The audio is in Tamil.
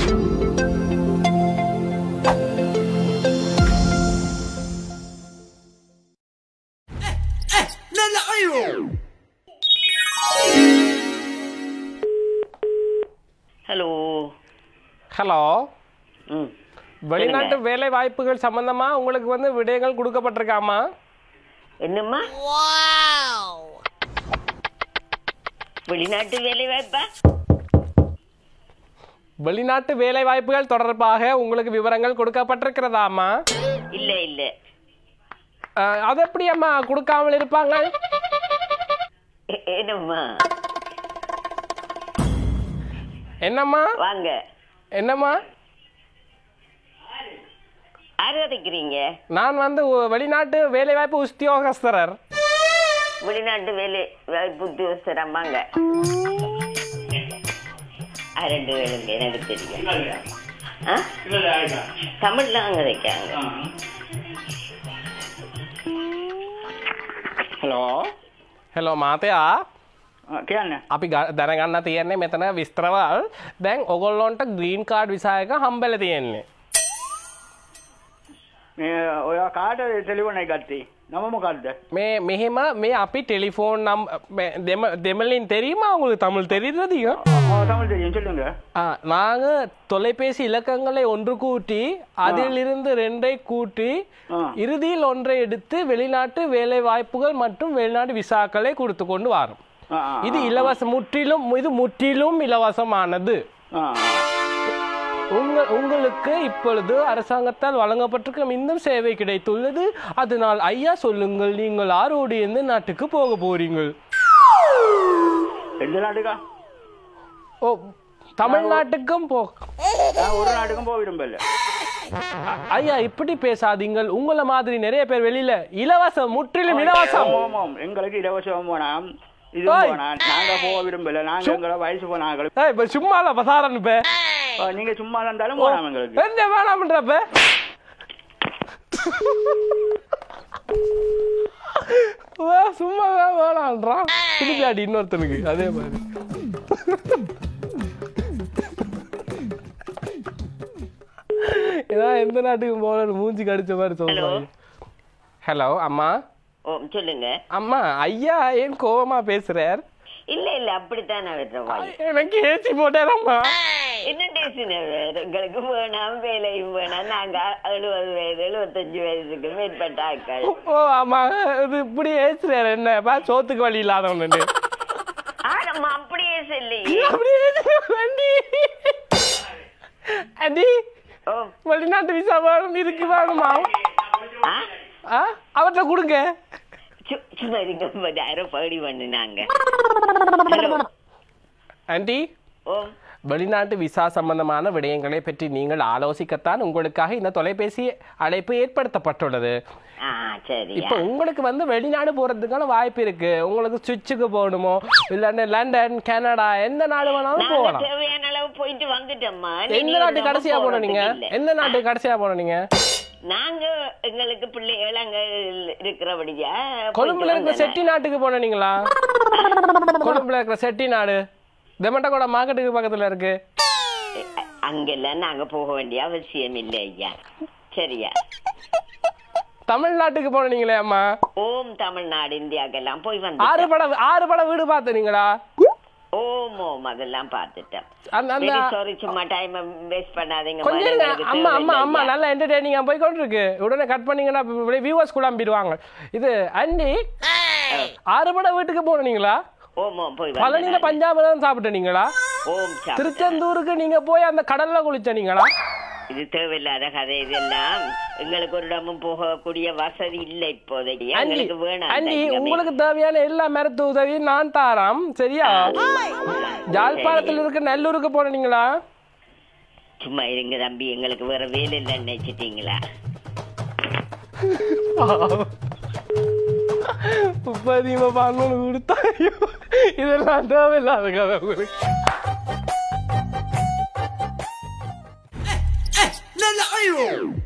ஹலோ ஹலோ வெளிநாட்டு வேலை வாய்ப்புகள் சம்பந்தமா உங்களுக்கு வந்து விடயங்கள் கொடுக்கப்பட்டிருக்காமா? என்னம்மா வெளிநாட்டு வேலை வாய்ப்பா? வெளிநாட்டு வேலை வாய்ப்புகள் தொடர்பாக உங்களுக்கு விவரங்கள் கொடுக்கப்பட்டிருக்கிறதாமா? இல்ல இல்ல. அது எப்படி அம்மா கொடுக்காமல் இருப்பாங்க? என்னம்மா என்னம்மா வாங்க. என்னம்மா யாரு கதைக்கிறீங்க? நான் வந்து வெளிநாட்டு வேலை வாய்ப்பு உத்தியோகஸ்தரர். வெளிநாட்டு வேலை வாய்ப்பு உத்தியோகஸ்தர் அம்மாங்க. ரெண்டு வேலைங்க எனக்கு தெரியும். தமிழ்ல அங்க வைக்காங்க. හලෝ හෙලෝ මාතයා කියන්න අපි දැනගන්න තියෙන්නේ මෙතන විස්තරවල්. දැන් ඔගොල්ලොන්ට ග්‍රීන් කාඩ් විසා එක හම්බෙලා තියෙන්නේ. මේ ඔයා කාට ටෙලිෆෝන් එක ගත්තේ? නම මොකක්ද? මෙහෙම මේ අපි ටෙලිෆෝන් නම් දෙමලින් தெரியுமா உங்களுக்கு? தமிழ் தெரியுறதுங்க? தமிழ் தெரியும் சொல்லுங்க. நாங்க தொலைபேசி இலக்கங்களை ஒன்று கூட்டி அதிலிருந்து 2ஐ கூட்டி இறுதியில் ஒன்றை எடுத்து வெளிநாட்டு வேலை வாய்ப்புகள் மற்றும் வெளிநாட்டு விசாக்களை கொடுத்து கொண்டு வரோம். இது இலவசம், இது முற்றிலும் இலவசமானது. உங்களுக்கு இப்பொழுது அரசாங்கத்தால் வழங்கப்பட்டிருக்கும் இந்த சேவை கிடைத்துள்ளது. அதனால் ஐயா சொல்லுங்கள், நீங்கள் ஆரோடு எந்த நாட்டுக்கு போக போறீங்கள்? எந்த நாட்டுக்கா? ஓ, தமிழ்நாட்டுக்கும் ஒரு நாட்டுக்கும் போக விரும்பல. ஐயா இப்படி பேசாதீங்கள். உங்களை மாதிரி நிறைய பேர் வெளியில இலவசம், முற்றிலும் இலவசம். எங்களுக்கு இலவசம் வேணாம், இது வேணாம். நாங்க போக விரும்பல. நாங்க எங்களை வயசு போனாங்க. சும்மா பசாரன் பே. நீங்க சும்மா இருந்தாலும் போறாம எங்களுக்கு என்ன வேணாம்ன்றப்ப சும்மா வேணான்றான். திருப்பியாடி இன்னொருத்தனுக்கு அதே மாதிரி. ஏன்னா எந்த நாட்டுக்கு போற மூஞ்சி கடிச்ச மாதிரி சொல்றாங்க. ஹலோ அம்மா. சொல்லுங்க அம்மா. ஐயா ஏன் கோவமா பேசுறார்? இல்ல இல்ல அப்படித்தான் எனக்கு ஏசி போட்டாரம்மா. என்ன டேசினர்? எங்களுக்கு வேணாம், வேலையும் வேணாம். நாங்க 70 வயது 75 வயதுக்கு மேற்பட்ட ஆட்கள். ஓ ஆமா, இது இப்படி ஏசுறாரு. என்னப்பா சோத்துக்கு வழி இல்லாதவனு? ஆமா அப்படியே சொல்லையே. அடி வெளிநாட்டு விசா வேணும், இதுக்கு வேணுமா? அவர்கிட்ட கொடுங்க. சும்மா இருங்க, யாரோ படி பண்ணினாங்க. ஆண்டி, வெளிநாட்டு விசா சம்பந்தமான விடயங்களை பற்றி நீங்கள் ஆலோசிக்கத்தான் உங்களுக்காக இந்த தொலைபேசி அழைப்பு ஏற்படுத்தப்பட்டுள்ளது. இப்ப உங்களுக்கு வந்து வெளிநாடு போறதுக்கான வாய்ப்பு இருக்கு. உங்களுக்கு சுவிட்சுக்கு போகணுமோ இல்ல லண்டன், கனடா, எந்த நாடு வேணாலும் போகலாம். தேவையான அளவு போயிட்டு வந்துட்டோம்மா. எந்த நாட்டு கடைசியா போனீங்க? எந்த நாட்டு கடைசியா போனீங்க? நாங்க எங்களுக்கு பிள்ளைகள் அங்க இருக்கிறபடியா கொழும்புல இருக்கிற செட்டி நாட்டுக்கு போனீங்களா? கொழும்புல இருக்கிற செட்டி நாடு தெமட்டகோட மார்க்கெட்டுக்கு பக்கத்துல இருக்கு. அங்கெல்லாம் நாங்க போக வேண்டிய அவசியம் இல்லை ஐயா. சரியா? தமிழ்நாட்டுக்கு போனீங்களே அம்மா? ஓம் தமிழ்நாடு, இந்தியாக்கெல்லாம் போய் வந்து 6 படம் வீடு பார்த்தீங்களா? ஓம் ஓம் அதெல்லாம் பார்த்துட்டேன். சாரி, சும்மா டைம் வேஸ்ட் பண்ணாதீங்க. அம்மா அம்மா அம்மா நல்லா என்டர்டெய்னிங்கா போய் கொண்டிருக்கு. உடனே கட் பண்ணீங்கன்னா வியூவர்ஸ் குழம்பிடுவாங்க. இது அண்டி 6 படம் வீட்டுக்கு போனீங்களா? பழனியில பஞ்சாபம் சாப்பிட்டீங்களா? திருச்செந்தூருக்கு நீங்க போய் அந்த கடல்ல குளிச்சீங்களா? இது தேவையில்லாத கதை. இதெல்லாம் எங்களுக்கு ஒரு இடமும் போகக்கூடிய வசதி இல்லை இப்போதைக்கு. உங்களுக்கு தேவையான எல்லா மருத்துவ உதவியும் நான் தாராம். சரியா? ஜாழ்ப்பாணத்தில் இருக்க நல்லூருக்கு போனீங்களா? சும்மா இருங்க தம்பி, எங்களுக்கு வேற வேலை இல்லை நினைச்சிட்டீங்களா? பதிமா பண்ணு கொடுத்தாயோ, இதெல்லாம் தேவையில்லாத கதை உங்களுக்கு.